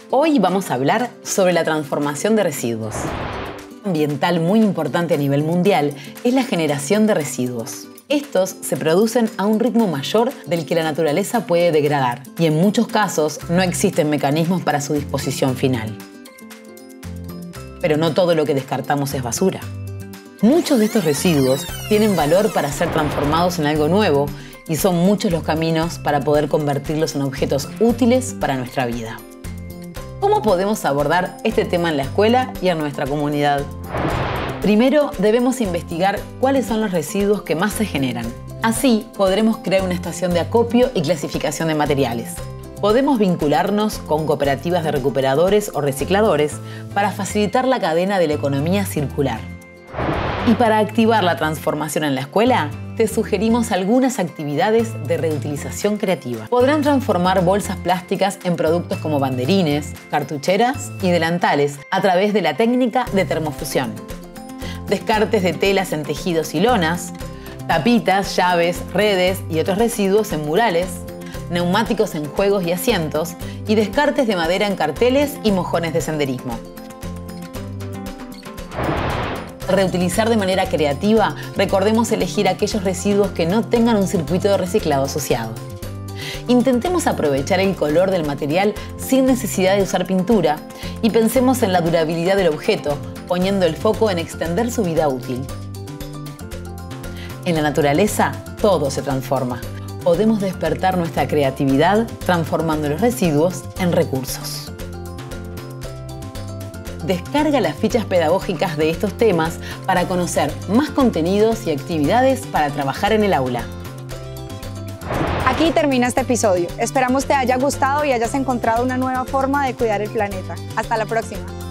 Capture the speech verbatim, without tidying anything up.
Hoy vamos a hablar sobre la transformación de residuos. Un ambiental muy importante a nivel mundial es la generación de residuos. Estos se producen a un ritmo mayor del que la naturaleza puede degradar y en muchos casos no existen mecanismos para su disposición final. Pero no todo lo que descartamos es basura. Muchos de estos residuos tienen valor para ser transformados en algo nuevo y son muchos los caminos para poder convertirlos en objetos útiles para nuestra vida. ¿Cómo podemos abordar este tema en la escuela y en nuestra comunidad? Primero, debemos investigar cuáles son los residuos que más se generan. Así, podremos crear una estación de acopio y clasificación de materiales. Podemos vincularnos con cooperativas de recuperadores o recicladores para facilitar la cadena de la economía circular. Y para activar la transformación en la escuela, te sugerimos algunas actividades de reutilización creativa. Podrán transformar bolsas plásticas en productos como banderines, cartucheras y delantales a través de la técnica de termofusión. Descartes de telas en tejidos y lonas, tapitas, llaves, redes y otros residuos en murales, neumáticos en juegos y asientos y descartes de madera en carteles y mojones de senderismo. Al reutilizar de manera creativa, recordemos elegir aquellos residuos que no tengan un circuito de reciclado asociado. Intentemos aprovechar el color del material sin necesidad de usar pintura y pensemos en la durabilidad del objeto, poniendo el foco en extender su vida útil. En la naturaleza, todo se transforma. Podemos despertar nuestra creatividad transformando los residuos en recursos. Descarga las fichas pedagógicas de estos temas para conocer más contenidos y actividades para trabajar en el aula. Aquí termina este episodio. Esperamos te haya gustado y hayas encontrado una nueva forma de cuidar el planeta. Hasta la próxima.